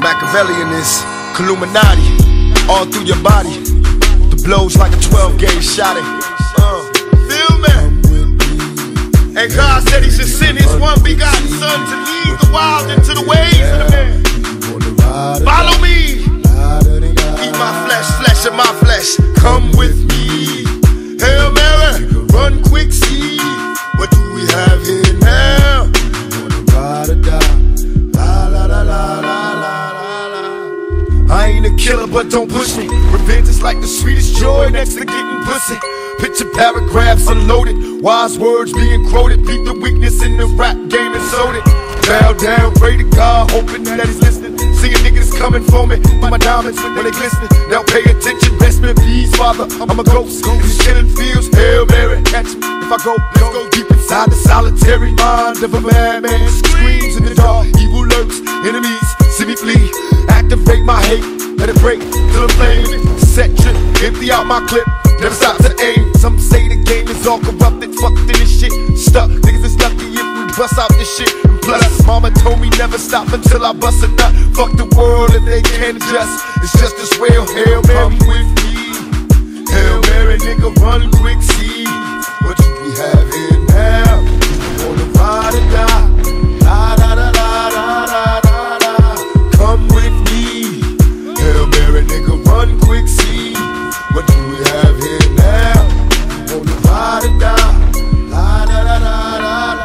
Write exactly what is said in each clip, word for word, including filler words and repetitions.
Machiavellian is Illuminati, all through your body. The blows like a twelve gauge shot it. Uh, feel me? And God said he should send his one begotten son to lead the wild into the ways of the man. Follow me. Eat my flesh, flesh of my flesh. Come with me. Hail Mary, run quick, see. What do we have here now? Ride or die. La la la la la la la. I ain't a killer, but don't push me. Revenge is like the sweetest joy next to getting pussy. Picture paragraphs unloaded, wise words being quoted. Beat the weakness in the rap game and sold it. Bow down, pray to God, hoping that he's listening. Seeing niggas coming for me, my diamonds when they glistening. Now pay attention, rest in peace, Father. I'm a ghost. These killing fields, Hail Mary, catch me if I go. Let's go deep inside the solitary mind of a madman. Screams in the dark, evil lurks, enemies see me flee. Activate my hate, let it break till the flame. Set trip, empty out my clip. Never stop to aim. Some say the game is all corrupted, fucked in this shit. Stuck, niggas is lucky if we bust out this shit. And plus, mama told me never stop until I bust a nut. Fuck the world if they can't adjust. It's just as well. Hail Mary with me. Hail Mary, nigga, run quick, see. What do we have here now? You wanna ride or die? La da da da da da da da. Come with me. Hail Mary, nigga, run quick, see. What do we have here now? You wanna ride or die? La da da da da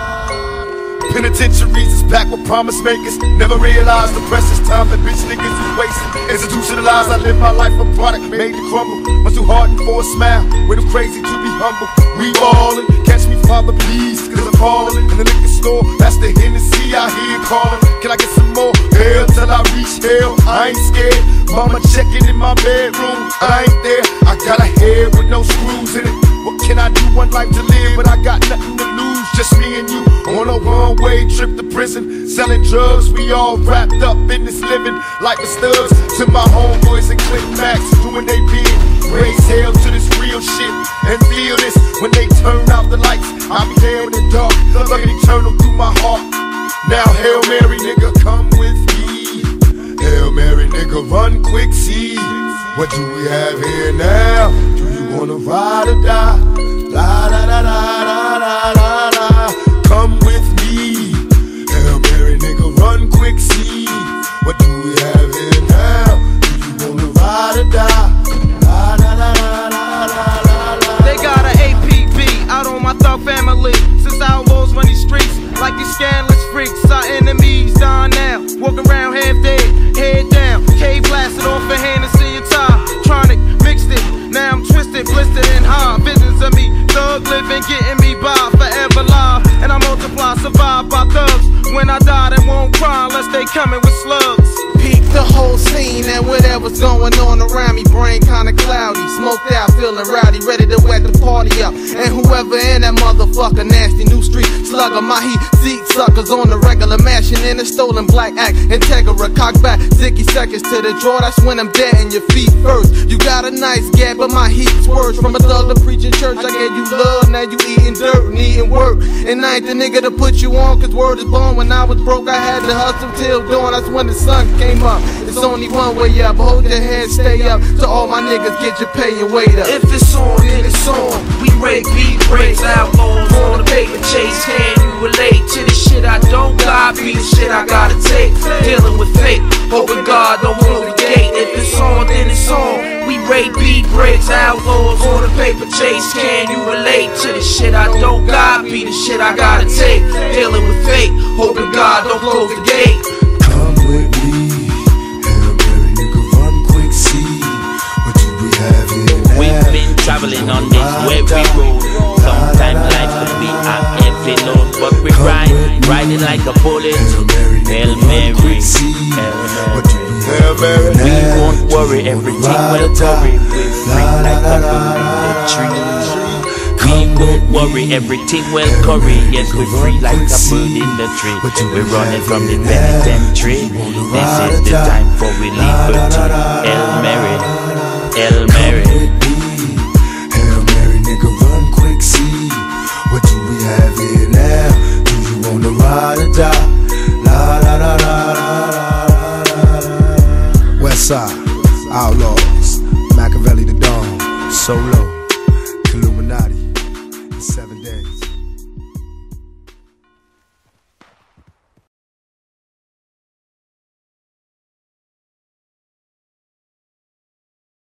da. Penitentiaries is packed with promise makers. Never realized the precious time that bitch niggas is wasting. Institutionalized, I live my life a product made to crumble. Much too hardened for a smile, way too crazy to be humble. We ballin', catch me, Father, please, cause I'm falling. In the liquor store, that's the Hennessy I hear calling. Can I get some more? Hell till I reach hell, I ain't scared. Mama checking in my bedroom, I ain't there. I got a head with no screws in it. What can I do? One life to live, but I got nothing to lose. Just me and you on a one-way trip to prison. Selling drugs, we all wrapped up in this living. Like the studs to my homeboys and Click Max doing they bid. Raise hell to this real shit and feel this. When they turn out the lights, I'll be there in the dark, looking eternal through my heart. Now Hail Mary, nigga, come with me. Hail Mary, nigga, run quick, see. What do we have here now? Do you wanna ride or die? La da da da da da da da. Come with me. Hail Mary, nigga, run quick, see. What do we have here now? Do you wanna ride or die? La da da da da da da. They got an A P B out on my thug family. Since outlaws run these streets like these scandalous freaks. Our enemies dying now, walk around half dead, head down. K blasted off a Hennessy and tie. Tronic mixed it, now I'm twisted, blistered and high. Visions of me, thug living, getting me by, forever live. And I multiply, survive by thugs. When I die, they won't cry unless they coming with slugs. Peep the whole scene and whatever's going on around me. Brain kinda cloudy, smoked out, feeling rowdy, ready to wet the party up. And whoever in that motherfucker, nasty new street slugger, my heat seat suckers on the regular, mashing in a stolen black act. Integra, cock back, zicky seconds to the draw. That's when I'm dead in your feet first. You got a nice gap, but my heat's worse. From a thug to preaching church, I gave you love, now you eating dirt, needing work. And I ain't the nigga to put you on, cause word is born. When I was broke, I had to hustle till dawn. That's when the sun came up. It's only one way up, hold your head, stay up. To all my niggas, get your pay and wait up. If it's on, then it's on. We rake beat breaks, outlaws on the paper chase. Can you relate to the shit I don't got? Be the shit I gotta take. Dealing with fate, hoping God don't close the gate. If it's on, then it's on. We rake beat breaks, outlaws on the paper chase. Can you relate to the shit I don't got? Be the shit I gotta take. Dealing with fate, hoping God don't close the gate. Come with me. Hail Mary, nigga, run quick, see. What do we have here now? We've been traveling on this weary road. Sometimes life can be a heavy load, but we ride, riding like a bullet. Hail Mary, Hail Mary. We won't worry, everything will worry. We're free like a bird in the tree. We won't worry, everything will curry. Yes, we're free like a bird in the tree. We're running from the penitentiary. This is the time for we liberty. Hail Mary, Hail Mary. Hail Mary, nigga, run quick, see. What do we have here now? Do you wanna ride or die? La la la la la la la la. Solo.